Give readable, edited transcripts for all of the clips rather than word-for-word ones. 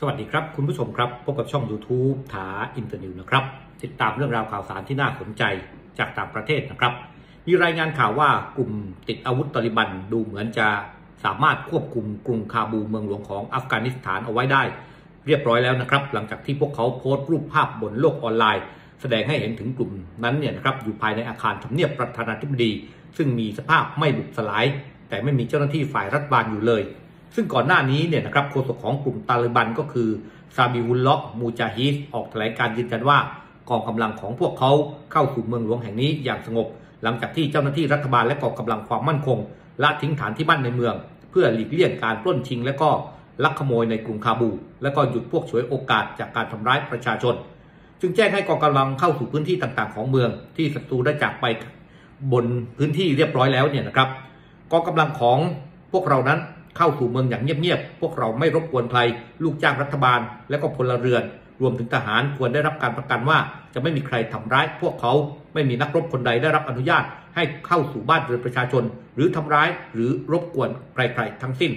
สวัสดีครับคุณผู้ชมครับพบกับช่อง YouTube ถาอินเตอร์นิวนะครับติดตามเรื่องราวข่าวสารที่น่าสนใจจากต่างประเทศนะครับมีรายงานข่าวว่ากลุ่มติดอาวุธตาลิบันดูเหมือนจะสามารถควบคุมกรุงคาบูเมืองหลวงของอัฟกานิสถานเอาไว้ได้เรียบร้อยแล้วนะครับหลังจากที่พวกเขาโพสต์รูปภาพบนโลกออนไลน์แสดงให้เห็นถึงกลุ่มนั้นเนี่ยนะครับอยู่ภายในอาคารทำเนียบประธานาธิบดีซึ่งมีสภาพไม่บุบสลายแต่ไม่มีเจ้าหน้าที่ฝ่ายรัฐบาลอยู่เลยซึ่งก่อนหน้านี้เนี่ยนะครับโฆษกของกลุ่มตาลิบันก็คือซาบิวุลเลาะห์มูจาฮิดออกแถลงการยืนยันว่ากองกำลังของพวกเขาเข้าสู่เมืองหลวงแห่งนี้อย่างสงบหลังจากที่เจ้าหน้าที่รัฐบาลและกองกำลังความมั่นคงละทิ้งฐานที่มั่นในเมืองเพื่อหลีกเลี่ยงการปล้นชิงและก็ลักขโมยในกรุงคาบูและก็หยุดพวกฉวยโอกาสจากการทำร้ายประชาชนจึงแจ้งให้กองกำลังเข้าสู่พื้นที่ต่างๆของเมืองที่ศัตรูได้จากไปบนพื้นที่เรียบร้อยแล้วเนี่ยนะครับกองกำลังของพวกเรานั้นเข้าสู่เมืองอย่างเงียบๆพวกเราไม่รบกวนใครลูกจ้างรัฐบาลและก็พลเรือนรวมถึงทหารควรได้รับการประกันว่าจะไม่มีใครทำร้ายพวกเขาไม่มีนักรบคนใดได้รับอนุญาตให้เข้าสู่บ้านเรือนประชาชนหรือทำร้ายหรือรบกวนใครๆทั้งสิ้น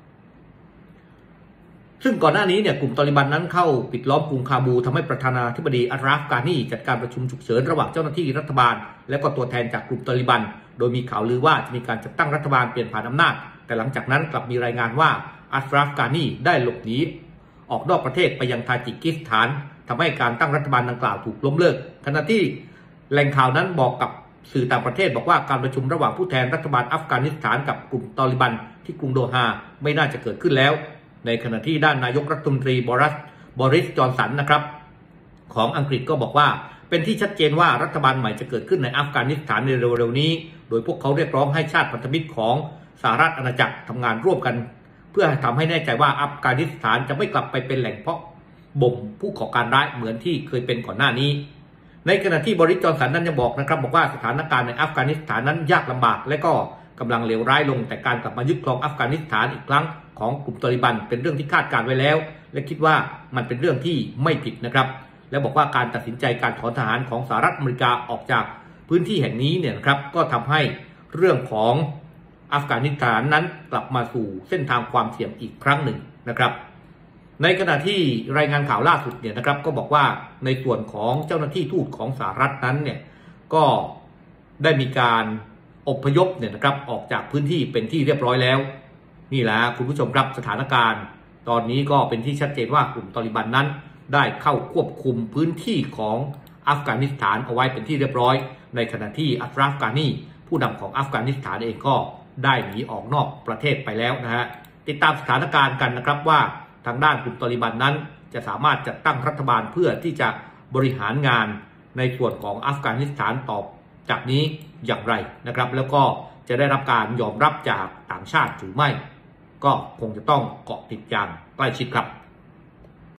ซึ่งก่อนหน้านี้เนี่ยกลุ่มตาลิบันนั้นเข้าปิดล้อมกรุงคาบูทำให้ประธานาธิบดีอัชราฟ กานีจัดการประชุมฉุกเฉินระหว่างเจ้าหน้าที่รัฐบาลและก็ตัวแทนจากกลุ่มตาลิบันโดยมีข่าวลือว่าจะมีการจัดตั้งรัฐบาลเปลี่ยนผ่านอำนาจแต่หลังจากนั้นกลับมีรายงานว่าอัชราฟ กานีได้หลบหนีออกนอกประเทศไปยังทาจิกิสถานทำให้การตั้งรัฐบาลดังกล่าวถูกล้มเลิกขณะที่แหล่งข่าวนั้นบอกกับสื่อต่างประเทศบอกว่าการประชุมระหว่างผู้แทนรัฐบาลอัฟกานิสถานกับกลุ่มตาลิบันที่กรุงโดฮาไม่น่าจะเกิดขึ้นแล้วในขณะที่ด้านนายกรัฐมนตรีบอริส จอนสันนะครับของอังกฤษก็บอกว่าเป็นที่ชัดเจนว่ารัฐบาลใหม่จะเกิดขึ้นในอัฟกานิสถานในเร็วๆนี้โดยพวกเขาเรียกร้องให้ชาติพันธมิตรของสหรัฐอาณาจักรทำงานร่วมกันเพื่อทำให้แน่ใจว่าอัฟกานิสถานจะไม่กลับไปเป็นแหล่งเพาะบ่มผู้ก่อการร้ายเหมือนที่เคยเป็นก่อนหน้านี้ในขณะที่บริส จอนสันนั้นยังบอกนะครับบอกว่าสถานการณ์ในอัฟกานิสถานนั้นยากลำบากและก็กำลังเลวร้ายลงแต่การกลับมายึดครองอัฟกานิสถานอีกครั้งของกลุ่มตาลิบันเป็นเรื่องที่คาดการไว้แล้วและคิดว่ามันเป็นเรื่องที่ไม่ผิดนะครับและบอกว่าการตัดสินใจการถอนทหารของสหรัฐอเมริกาออกจากพื้นที่แห่งนี้เนี่ยนะครับก็ทำให้เรื่องของอัฟกานิสถานนั้นกลับมาสู่เส้นทางความเสี่ยงอีกครั้งหนึ่งนะครับในขณะที่รายงานข่าวล่าสุดเนี่ยนะครับก็บอกว่าในส่วนของเจ้าหน้าที่ทูตของสหรัฐนั้นเนี่ยก็ได้มีการอพยพเนี่ยนะครับออกจากพื้นที่เป็นที่เรียบร้อยแล้วนี่แหละคุณผู้ชมครับสถานการณ์ตอนนี้ก็เป็นที่ชัดเจนว่ากลุ่มตาลิบันนั้นได้เข้าควบคุมพื้นที่ของอัฟกานิสถานเอาไว้เป็นที่เรียบร้อยในขณะที่อัชราฟ กานีผู้นำของอัฟกานิสถานเองก็ได้หนีออกนอกประเทศไปแล้วนะฮะติดตามสถานการณ์กันนะครับว่าทางด้านกลุ่มตาลิบันนั้นจะสามารถจัดตั้งรัฐบาลเพื่อที่จะบริหารงานในส่วนของอัฟกานิสถานต่อจากนี้อย่างไรนะครับแล้วก็จะได้รับการยอมรับจากต่างชาติหรือไม่ก็คงจะต้องเกาะติดอย่างใกล้ชิดครับ